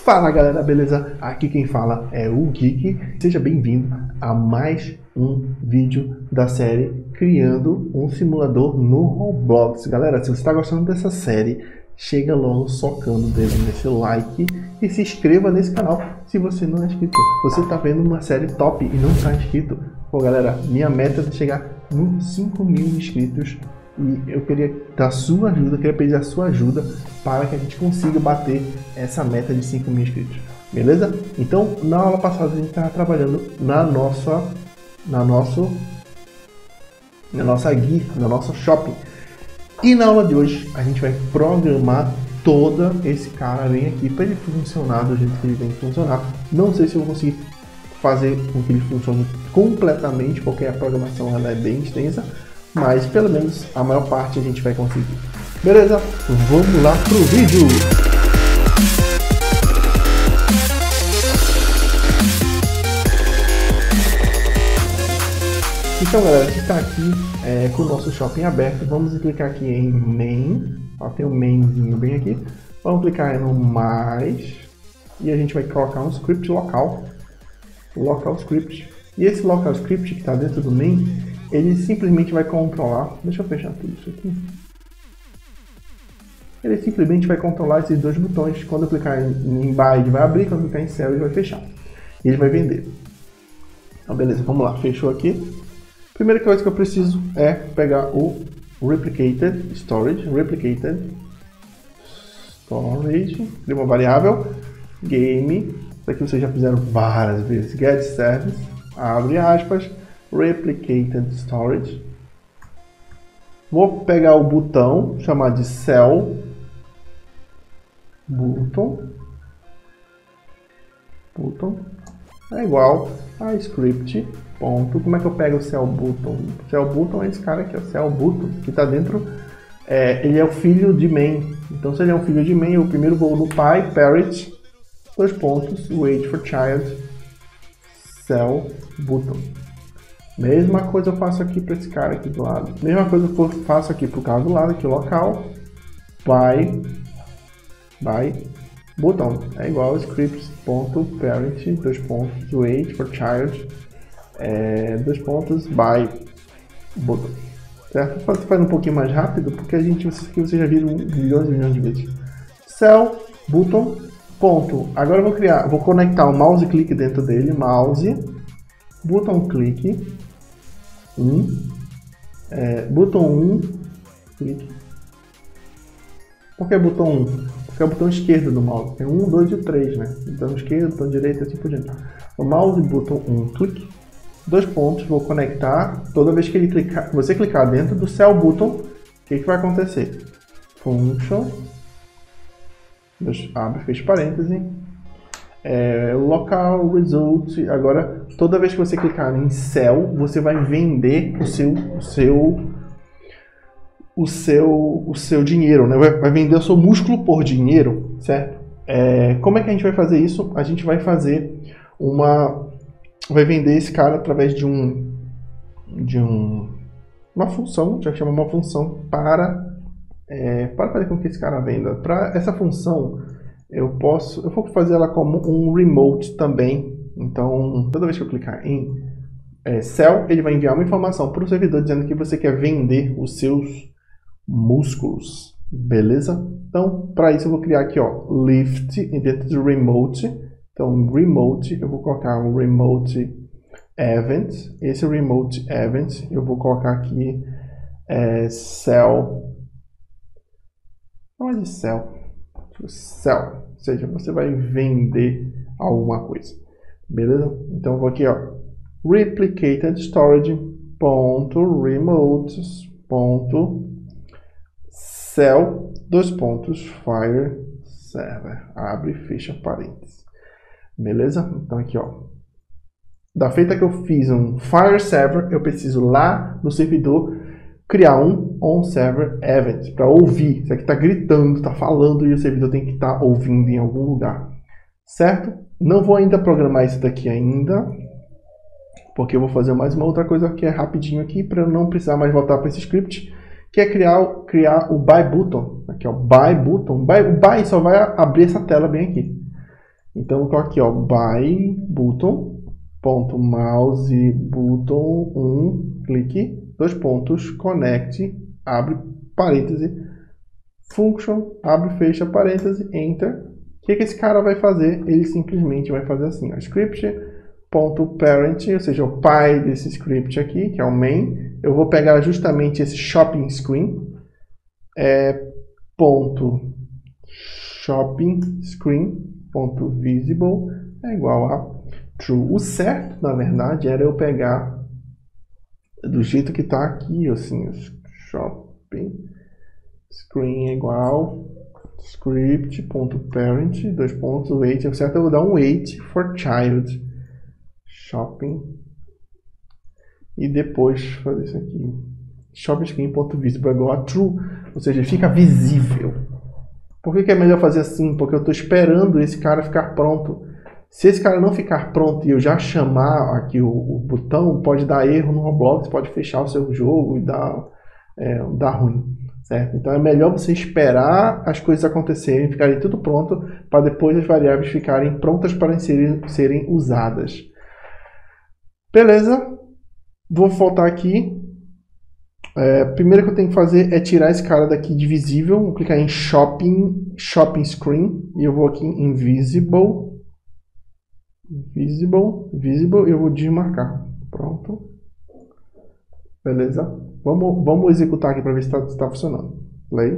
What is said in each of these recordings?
Fala galera, beleza? Aqui quem fala é o Geek. Seja bem-vindo a mais um vídeo da série Criando um Simulador no Roblox. Galera, se você está gostando dessa série, chega logo socando o dedo nesse like e se inscreva nesse canal se você não é inscrito. Você está vendo uma série top e não está inscrito? Pô galera, minha meta é de chegar nos 5.000 inscritos. E eu queria dar sua ajuda, queria pedir a sua ajuda para que a gente consiga bater essa meta de 5.000 inscritos, beleza? Então, na aula passada a gente estava trabalhando na nossa guia, na nossa shopping. E na aula de hoje a gente vai programar todo esse cara bem aqui para ele funcionar do jeito que ele tem que funcionar. Não sei se eu vou conseguir fazer com que ele funcione completamente, porque a programação ela é bem extensa. Mas pelo menos a maior parte a gente vai conseguir. Beleza? Vamos lá pro vídeo! Então galera, a gente está aqui com o nosso shopping aberto. Vamos clicar aqui em Main. Ó, tem um mainzinho bem aqui. Vamos clicar no mais. E a gente vai colocar um script local. Local script. E esse local script que está dentro do main, ele simplesmente vai controlar, deixa eu fechar tudo isso aqui. Ele simplesmente vai controlar esses dois botões. Quando eu clicar em buy, ele vai abrir, quando eu clicar em sell, ele vai fechar. E ele vai vender. Então beleza, vamos lá, fechou aqui. Primeira coisa que eu preciso é pegar o Replicated Storage, cria uma variável, game, isso aqui vocês já fizeram várias vezes, get service, abre aspas, Replicated Storage. Vou pegar o botão, chamar de Cell Button. É igual a script. Ponto. Como é que eu pego o Cell Button? Cell Button é esse cara aqui, o Cell Button, que está dentro. Ele é o filho de main. Então, se ele é um filho de main, eu primeiro vou no Py, parent, dois pontos, wait for child, Cell Button. Mesma coisa eu faço aqui para esse cara aqui do lado. Mesma coisa eu faço aqui para o cara do lado, aqui local. By button. É igual scripts.parent, dois pontos, wait for child, dois pontos, by button. Certo? Pode fazer um pouquinho mais rápido, porque isso aqui vocês já viram milhões e milhões de vezes. Cell button, ponto. Agora eu vou conectar o mouse click dentro dele, mouse, button click, botão 1, clique. Por que botão 1? Porque é o botão esquerdo do mouse. Tem 1, 2 e o 3, né? Botão esquerdo, botão direito, assim por diante. O mouse, botão 1, clique. Dois pontos, vou conectar. Toda vez que você clicar dentro do Cell Button, o que vai acontecer? Function, abre, fecha parênteses. Local result. Agora, toda vez que você clicar em cell, você vai vender o seu dinheiro, né? Vai vender o seu músculo por dinheiro, certo? Como é que a gente vai fazer isso? A gente vai fazer vai vender esse cara através de uma função, já chama uma função para fazer com que esse cara venda. Para essa função eu vou fazer ela como um remote também. Então, toda vez que eu clicar em cell, ele vai enviar uma informação para o servidor dizendo que você quer vender os seus músculos, beleza? Então, para isso eu vou criar aqui, ó, lift dentro do remote. Então, remote, eu vou colocar um remote event. Esse remote event, eu vou colocar aqui cell. Não é de cell. Cell, ou seja, você vai vender alguma coisa, beleza? Então eu vou aqui, ó, replicated storage .remotes .cell dois pontos fire server, abre e fecha parênteses, beleza? Então aqui, ó, da feita que eu fiz um fire server, eu preciso lá no servidor criar um onServer event para ouvir. Isso aqui está gritando, está falando e o servidor tem que estar ouvindo em algum lugar, certo? Não vou ainda programar isso daqui ainda, porque eu vou fazer mais uma outra coisa que é rapidinho aqui para eu não precisar mais voltar para esse script, que é criar o buy button. Aqui, ó, buy button. O buy só vai abrir essa tela bem aqui. Então eu coloco aqui, ó, by button, ponto mouse button 1, clique, 2 pontos, connect, abre parêntese, function, abre, fecha parêntese, enter. O que esse cara vai fazer? Ele simplesmente vai fazer assim, ó, script.parent, ou seja, o pai desse script aqui, que é o main. Eu vou pegar justamente esse shopping screen, ponto shopping screen, ponto visible, é igual a true. O certo, na verdade, era eu pegar do jeito que está aqui, assim, shopping screen é igual script.parent, 2 pontos, wait, o certo eu vou dar um wait for child, shopping, e depois fazer isso aqui, shopping screen.visible é igual a true, ou seja, fica visível. Por que é melhor fazer assim? Porque eu estou esperando esse cara ficar pronto. Se esse cara não ficar pronto e eu já chamar aqui o botão, pode dar erro no Roblox, pode fechar o seu jogo e dar ruim, certo? Então é melhor você esperar as coisas acontecerem, ficarem tudo pronto, para depois as variáveis ficarem prontas para serem usadas. Beleza? Vou voltar aqui. Primeiro que eu tenho que fazer é tirar esse cara daqui de visível. Vou clicar em shopping screen e eu vou aqui em visible, e eu vou desmarcar. Pronto. Beleza? Vamos executar aqui para ver se está funcionando. Play.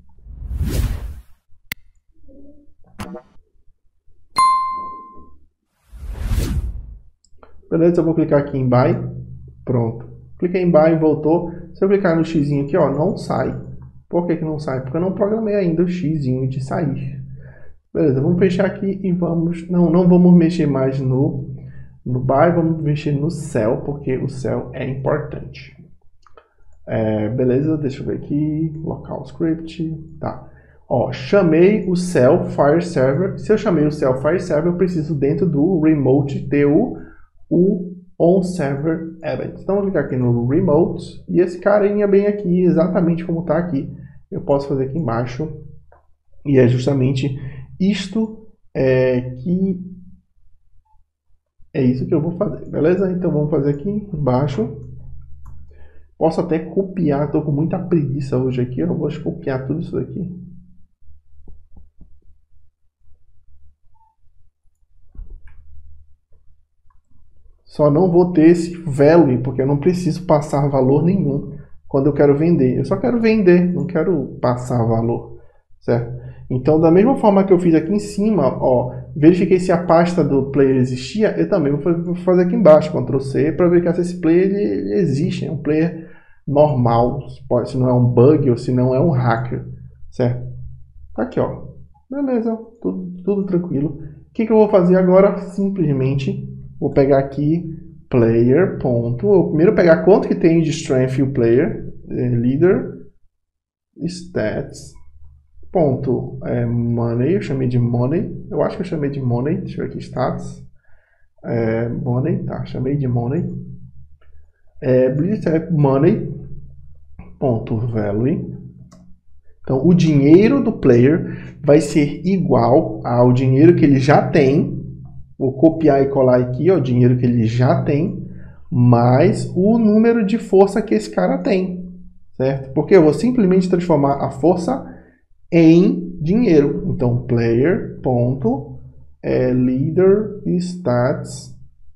Beleza, eu vou clicar aqui em buy. Pronto. Cliquei em buy, voltou. Se eu clicar no xizinho aqui, ó, não sai. Por que não sai? Porque eu não programei ainda o xizinho de sair. Beleza, vamos fechar aqui e vamos... Não vamos mexer mais no buy, vamos mexer no cell, porque o cell é importante. Beleza, deixa eu ver aqui. Local script, tá. Ó, chamei o cell fire server. Se eu chamei o cell fire server, eu preciso dentro do remote ter o on server event. Então, vou clicar aqui no remote e esse carinha bem aqui, exatamente como está aqui. Eu posso fazer aqui embaixo e é justamente isto que é isso que eu vou fazer, beleza? Então, vamos fazer aqui embaixo. Posso até copiar, estou com muita preguiça hoje aqui, eu vou copiar tudo isso daqui. Só não vou ter esse value, porque eu não preciso passar valor nenhum quando eu quero vender. Eu só quero vender, não quero passar valor, certo? Então, da mesma forma que eu fiz aqui em cima, ó, verifiquei se a pasta do player existia, eu também vou fazer aqui embaixo, Ctrl C, para verificar se esse player ele existe, é um player normal, se não é um bug ou se não é um hacker, certo? Aqui, ó, beleza, tudo tranquilo. O que eu vou fazer agora? Simplesmente vou pegar aqui player. Vou primeiro pegar quanto que tem de strength o player, leader, stats, money, eu chamei de money, eu acho que eu chamei de money, deixa eu ver aqui, stats, money, tá, chamei de money, money, value. Então, o dinheiro do player vai ser igual ao dinheiro que ele já tem. Vou copiar e colar aqui, ó, o dinheiro que ele já tem, mais o número de força que esse cara tem, certo? Porque eu vou simplesmente transformar a força em dinheiro. Então, player, leader, stats,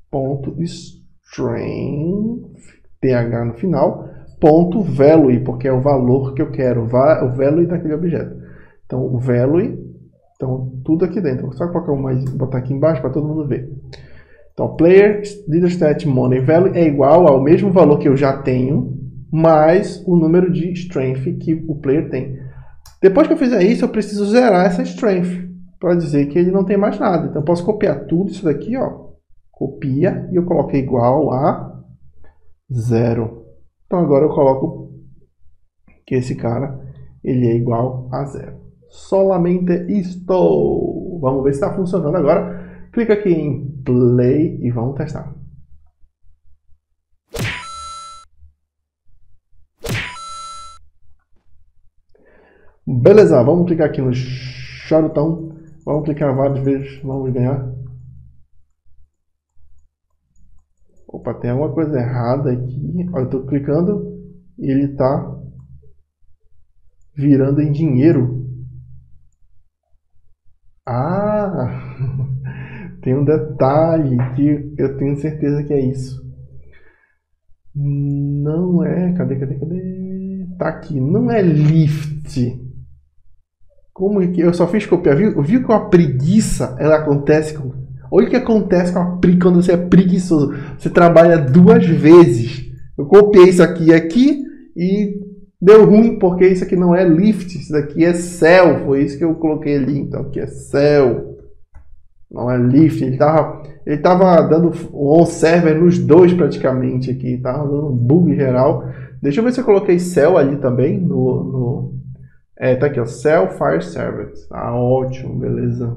strength, th no final, value, porque é o valor que eu quero, o value daquele objeto. Então, o value, então tudo aqui dentro. Vou só colocar botar aqui embaixo para todo mundo ver. Então, player, leader, stat, money, value é igual ao mesmo valor que eu já tenho, mais o número de strength que o player tem. Depois que eu fizer isso, eu preciso zerar essa strength, para dizer que ele não tem mais nada. Então, eu posso copiar tudo isso daqui, ó. Copia, e eu coloco igual a 0. Então, agora eu coloco que esse cara, ele é igual a 0. Solamente isto. Vamos ver se está funcionando agora. Clica aqui em play e vamos testar. Beleza, vamos clicar aqui no charutão Vamos clicar várias vezes, vamos ganhar. Opa, tem alguma coisa errada aqui. Olha, eu tô clicando e ele tá virando em dinheiro. Ah, tem um detalhe que eu tenho certeza que é isso. Não é, cadê? Tá aqui, não é lift. Como é que eu só fiz copiar? Viu que uma preguiça ela acontece com... Olha o que acontece quando você é preguiçoso. Você trabalha 2 vezes. Eu copiei isso aqui e deu ruim porque isso aqui não é lift, isso daqui é cell. Foi isso que eu coloquei ali. Então aqui é cell, não é lift. Ele tava dando on server nos 2 praticamente aqui. Tava dando um bug geral. Deixa eu ver se eu coloquei cell ali também tá aqui, ó, Cell Fire Service. Ah, ótimo, beleza.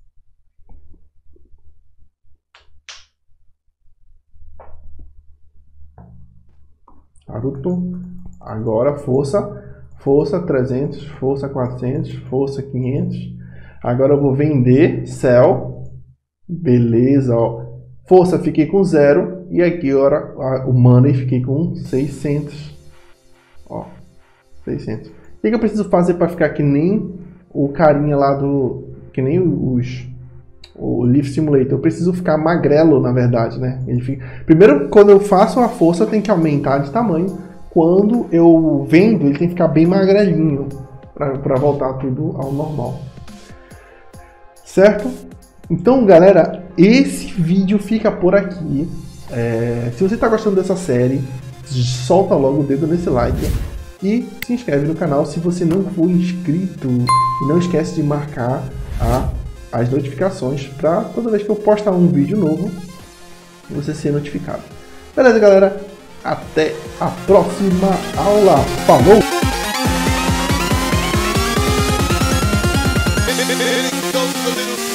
Naruto. Agora força 300, força 400, força 500. Agora eu vou vender Cell. Beleza, ó. Força fiquei com 0 e aqui agora o money fiquei com 600. Ó, 600. O que eu preciso fazer para ficar que nem o carinha lá que nem o Leaf Simulator? Eu preciso ficar magrelo, na verdade, né? Primeiro, quando eu faço a força, tem que aumentar de tamanho. Quando eu vendo, ele tem que ficar bem magrelinho para voltar tudo ao normal. Certo? Então, galera, esse vídeo fica por aqui. Se você está gostando dessa série, solta logo o dedo nesse like. E se inscreve no canal se você não for inscrito. E não esquece de marcar as notificações para toda vez que eu postar um vídeo novo, você ser notificado. Beleza, galera? Até a próxima aula. Falou!